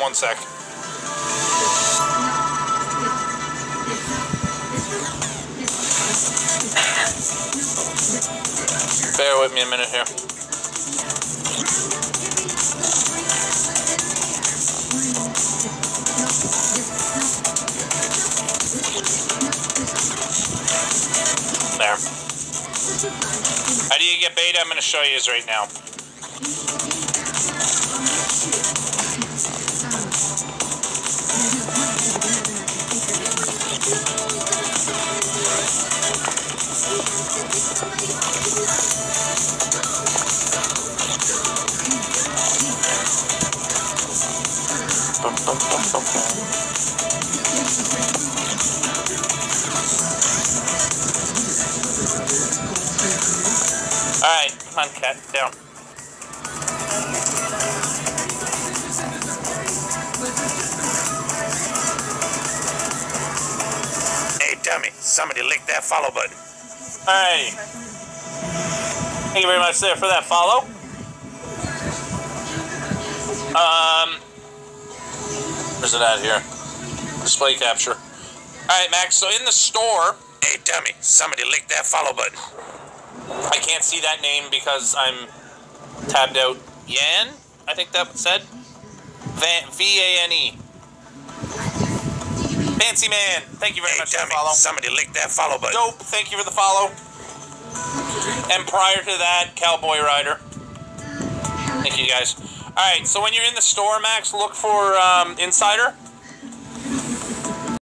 1 sec. Bear with me a minute here. There. How do you get beta? I'm going to show you right now. Alright, come on, cat, down. Hey, dummy, somebody lick that follow button. Alrighty. Thank you very much there for that follow. Where's it at here? Display capture. Alright, Max, so in the store... Hey, dummy, somebody lick that follow button. I can't see that name because I'm tabbed out. Yan? I think that said. V-A-N-E. Fancy Man. Thank you very much for the follow. Somebody lick that follow button. Dope. Thank you for the follow. And prior to that, Cowboy Rider. Thank you guys. Alright, so when you're in the store, Max, look for Insider.